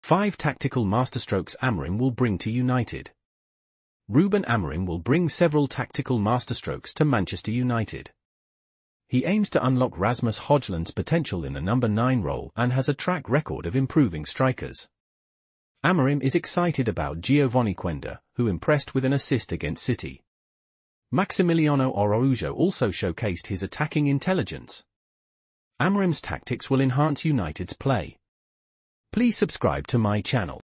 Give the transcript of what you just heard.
5 tactical masterstrokes Amorim will bring to United. Ruben Amorim will bring several tactical masterstrokes to Manchester United. He aims to unlock Rasmus Hojlund's potential in the number 9 role and has a track record of improving strikers. Amorim is excited about Geovany Quenda, who impressed with an assist against City. Maximiliano Araujo also showcased his attacking intelligence. Amorim's tactics will enhance United's play. Please subscribe to my channel.